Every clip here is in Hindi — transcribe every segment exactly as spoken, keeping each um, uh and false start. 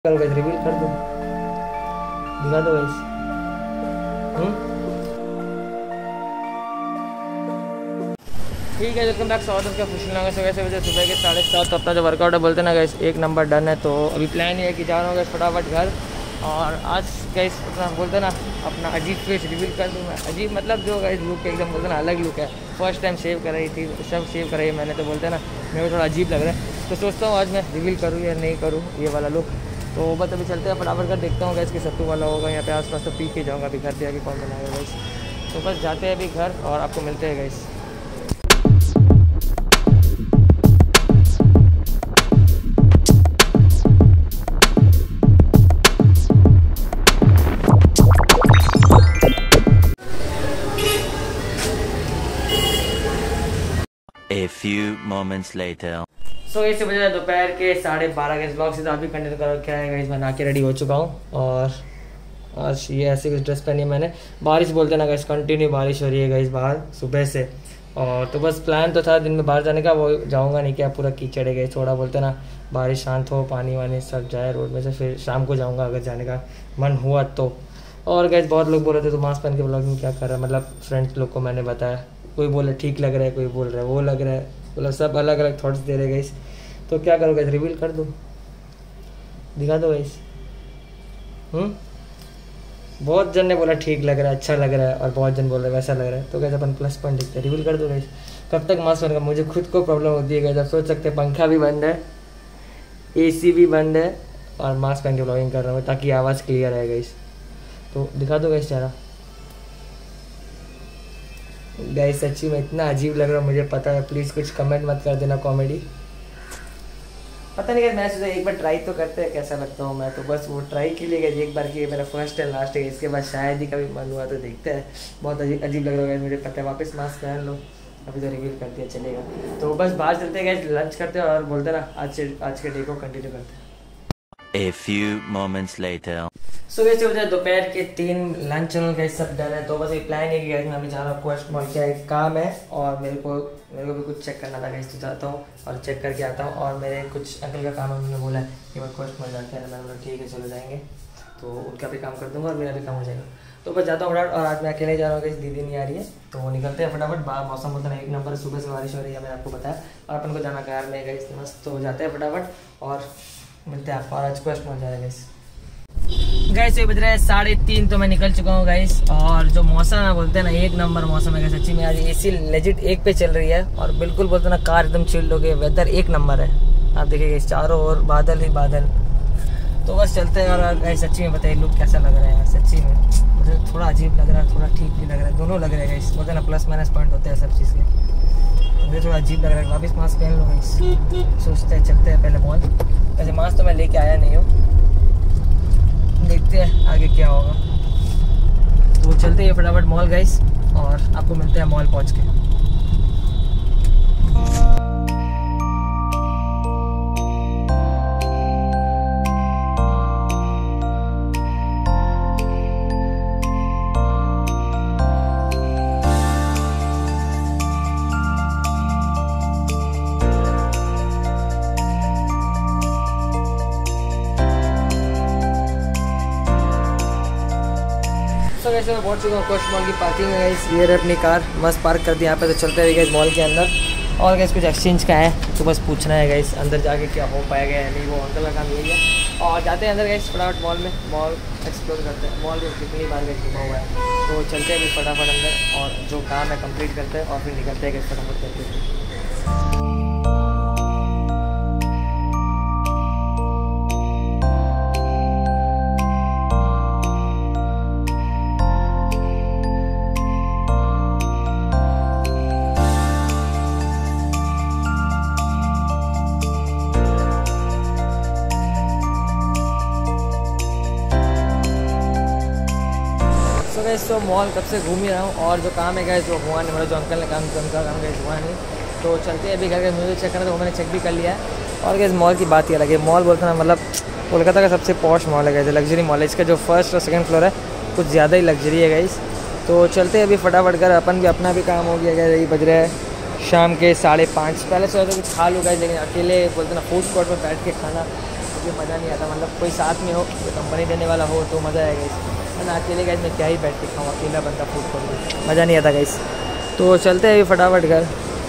करो गाइस, रिवील कर दो, दिखा दो गाइस। हम्म ठीक है, वेलकम बैक। स्वागत है खुशी लगा सुबह से बजे सुबह के साढ़े सात। तो अपना जो वर्कआउट है बोलते ना गाइस एक नंबर डन है। तो अभी प्लान ये है कि जा रहा हूँ गाइस फटाफट घर। और आज गाइस अपना बोलते ना अपना अजीब फेस रिवील कर दूँ मैं। अजीब मतलब जो गाइस लुक एकदम बोलते ना अलग लुक है। फर्स्ट टाइम सेव कर रही थी, सब सेव कर रही है मैंने, तो बोलते ना मेरे को थोड़ा अजीब लग रहा है। तो सोचता हूँ आज मैं रिवील करूँ या नहीं करूँ ये वाला लुक। तो बस अभी चलते हैं फटाफट कर, देखता हूँ गैस कि सत्तू वाला होगा यहाँ पे आसपास, तो पी के जाऊँगा। अभी घर पे आके कौन बनाएगा गैस। तो बस जाते हैं अभी घर और आपको मिलते हैं guys. A few moments later. So इसी वजह से दोपहर के साढ़े बारह के ब्लॉग से अभी कंटिन्यू कर क्या है गाइस। मैं नहा के रेडी हो चुका हूँ और आज ये ऐसे कुछ ड्रेस पहनी है मैंने। बारिश बोलते ना गाइस, कंटिन्यू बारिश हो रही है गाइस बाहर सुबह से। और तो बस प्लान तो था दिन में बाहर जाने का, वो जाऊँगा नहीं, क्या पूरा कीचड़ है गाइस। थोड़ा बोलते ना बारिश शांत हो, पानी वानी सब जाए रोड में से, फिर शाम को जाऊँगा अगर जाने का मन हुआ तो। और गाइस बहुत लोग बोल रहे थे तो मास्क पहन के ब्लॉगिंग क्या कर रहा है, मतलब फ्रेंड्स लोग को मैंने बताया। कोई बोले ठीक लग रहा है, कोई बोल रहा है वो लग रहा है, मतलब सब अलग अलग थॉट्स दे रहे गाइस। तो क्या करो गाइस, रिवील कर दो, दिखा दो गाइस। हम्म बहुत जन ने बोला ठीक लग रहा है, अच्छा लग रहा है, और बहुत जन बोल रहे हैं वैसा लग रहा है। तो गाइस अपन प्लस पॉइंट देखते हैं, रिवील कर दो गाइस। कब तक मास्क पहनूंगा, मुझे खुद को प्रॉब्लम होती है गाइस। आप सोच सकते हैं पंखा भी बंद है, एसी भी बंद है, और मास्क पहन के ब्लॉगिंग कर रहा हूँ ताकि आवाज़ क्लियर है गाइस। तो दिखा दो गाइस चेहरा। गाइस सच्ची में इतना अजीब लग रहा है मुझे पता है, प्लीज़ कुछ कमेंट मत कर देना कॉमेडी। पता नहीं, मैं सोचा एक बार ट्राई तो करते हैं कैसा लगता हूँ मैं। तो बस वो ट्राई के लिए गए एक बार की, मेरा फर्स्ट एंड लास्ट है। इसके बाद शायद ही कभी मन हुआ तो देखते हैं। बहुत अजीब अजीब लग रहा है मुझे पता है। वापस मास्क पहन लो, अभी तो रिवील कर दिया चलेगा। तो बस बाहर चलते हैं गए, लंच करते हैं और बोलते ना आज से आज के डे को कंटिन्यू करते हैं। A few moments later. सो वैसे हो जाए दोपहर के तीन, लंच का सब डन है। तो बस ये प्लान है कि मैं अभी जा रहा हूँ क्वेस्ट मॉल, क्या एक काम है और मेरे को मेरे को भी कुछ चेक करना था गाइस। तो जाता हूँ और चेक करके आता हूँ। और मेरे कुछ अंकल का काम है, उन्होंने बोला है कि मैं क्वेस्ट मॉल जाते हैं। मैंने बोला ठीक है चलो जाएंगे, तो उनका भी काम कर दूँगा और मेरा भी काम हो जाएगा। तो बस जाता हूँ फटाफट। और आज मैं अकेले जा रहा हूँ, दीदी नहीं आ रही है, तो निकलते हैं फटाफट। बाहर मौसम होता है एक नंबर, सुबह से बारिश हो रही है मैंने आपको बताया। और अपन को जाना कार में गई मस्त, तो जाते हैं फटाफट और मिलते हैं आपको। और आज क्वेस्ट मॉल जाएगा गाइस। गाइस ये बज रहा है साढ़े तीन, तो मैं निकल चुका हूँ गाइस। और जो मौसम है बोलते हैं ना एक नंबर मौसम है सच्ची में। आज एसी लेजिट एक पे चल रही है और बिल्कुल बोलते ना कार एकदम चिल्ड हो गई, वेदर एक नंबर है। आप देखिए गाइस चारों ओर बादल ही बादल। तो बस चलते हैं। और गाइस सच्ची में बताइए लुक कैसा लग रहा है सच्ची में। मुझे थोड़ा अजीब लग रहा है, थोड़ा ठीक भी लग रहा है, दोनों लग रहे हैं गाइस। बोलते ना प्लस माइनस पॉइंट होते हैं सब चीज़ के। मुझे थोड़ा अजीब लग रहा है, वापस मास्क पहन लो गाइस। सोचते हैं चलते हैं पहले मॉल। वैसे मास्क तो मैं लेके आया नहीं हूँ, देखते हैं आगे क्या होगा। तो चलते हैं फटाफट मॉल गाइस और आपको मिलते हैं मॉल पहुंच के। तो वैसे मैं पहुंच चुका हूँ कोस्ट मॉल की पार्किंग में गाइस। ये रहे अपनी कार मस्त पार्क कर दी यहाँ पे। तो चलते हैं गाइस मॉल के अंदर। और गाइस कुछ एक्सचेंज का है तो बस पूछना है गाइस अंदर जाके क्या हो पाएगा या नहीं, वो अंकल का काम यही है। और जाते हैं अंदर गाइस फटाफट मॉल में, मॉल एक्सप्लोर करते हैं। मॉल में कितनी बार गाइस घुमा हुआ है, तो चलते हैं अभी फटाफट अंदर और जो काम है कंप्लीट करते हैं और फिर निकलते हैं गाइस फटाफट करके। तो गैस तो मॉल कब से घूम ही रहा हूँ और जो काम है गैस जो हुआ नहीं, मतलब जो अंकल ने काम किया उनका काम गैस हुआ नहीं। तो चलते हैं अभी घर के म्यूजिक चेक करना, तो वो मैंने चेक भी कर लिया है। और गैस मॉल की बात ही अलग है। मॉल बोलते ना मतलब कोलकाता का सबसे पॉश मॉल है गैस, लग्जरी मॉल है। इसका जो फर्स्ट और सेकंड फ्लोर है कुछ ज़्यादा ही लग्जरी है गैस। तो चलते हैं अभी फटाफट कर, अपन भी अपना भी काम हो गया गैस। यही बज रहा है शाम के साढ़े पाँच। पहले सोचा था कुछ खा लूँ गैस, लेकिन अकेले बोलते ना फूड कोर्ट में बैठ के खाना क्योंकि मज़ा नहीं आता, मतलब कोई साथ में हो, कोई कंपनी देने वाला हो तो मज़ा आएगा इस, वरना अकेले गाइस मैं क्या ही बैठ के खाऊँ, अकेला बंदा फूड करूँ, मज़ा नहीं आता गाइस। तो चलते हैं अभी फटाफट घर।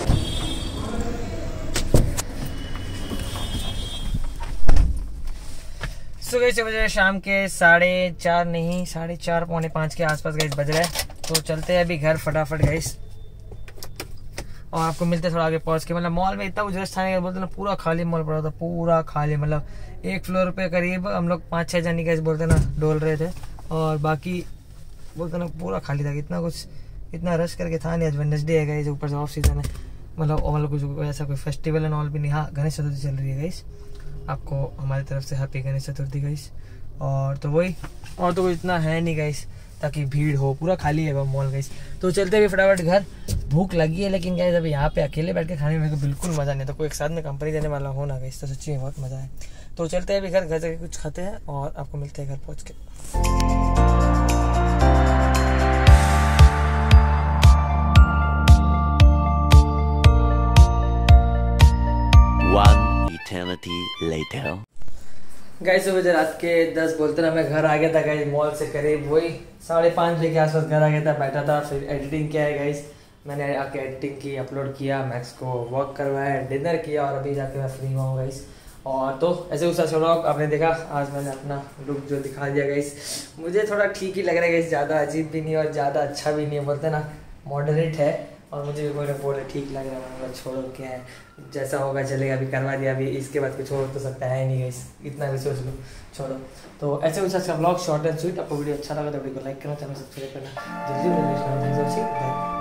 सुबह से बज रहे शाम के साढ़े चार नहीं साढ़े चार पौने पाँच के आसपास गाइस बज रहा है। तो चलते हैं अभी घर फटाफट गाइस, और आपको मिलते थोड़ा आगे पहुंच के। मतलब मॉल में इतना उजरस था, बोलते ना पूरा खाली मॉल पड़ा था, पूरा खाली, मतलब एक फ्लोर पे करीब हम लोग पाँच छः जनी गाइस बोलते ना डोल रहे थे, और बाकी बोलते ना पूरा खाली था। इतना कुछ इतना रश करके था नहीं। आज वेडनेसडे है गाइस, ऊपर से ऑफ सीजन है, मतलब मतलब कुछ ऐसा कोई फेस्टिवल एंड ऑल भी नहीं। हाँ गणेश चतुर्थी चल रही है गाइस, आपको हमारी तरफ से हैप्पी गणेश चतुर्थी गाइस। और तो वही, और तो कुछ इतना है नहीं गाइस ताकि भीड़ हो, पूरा खाली है मॉल गाइस। तो चलते भी फटाफट घर, भूख लगी है लेकिन गाइस अभी यहाँ पे अकेले बैठ के खाने में मेरे को बिल्कुल मज़ा नहीं था। कोई एक साथ में कंपनी देने वाला हो ना गाइस तो सच्ची में बहुत मज़ा है। तो चलते हैं अभी घर, घर जाके कुछ खाते हैं और आपको मिलते हैं घर पहुँच के। One eternity later. गाइस सुबह रात के दस बोलते ना मैं घर आ गया था गाइस, मॉल से करीब वही साढ़े पाँच बजे के आसपास घर आ गया था, बैठा था, फिर एडिटिंग किया है गाइस। मैंने आके एडिटिंग की, अपलोड किया, मैक्स को वॉक करवाया, डिनर किया, और अभी जाके मैं फ्री हुआ हूँ गाइस। और तो ऐसे उस व्लॉग आपने देखा, आज मैंने अपना लुक जो दिखा दिया गाइस। मुझे थोड़ा ठीक ही लग रहा है गाइस, ज़्यादा अजीब भी नहीं और ज़्यादा अच्छा भी नहीं है, बोलते ना मॉडरेट है। और मुझे भी बोले बोले ठीक लग रहा है, मतलब छोड़ो क्या है, जैसा होगा चलेगा, अभी करवा दिया, अभी इसके बाद कुछ हो तो सकता है नहीं गाइस, इतना भी सोच लो, छोड़ो। तो ऐसे कुछ अच्छा ब्लॉग शॉर्ट एंड स्वीट। आपको वीडियो अच्छा लगा तो वीडियो को लाइक करना, चैनल सब्सक्राइब करना जल्दी।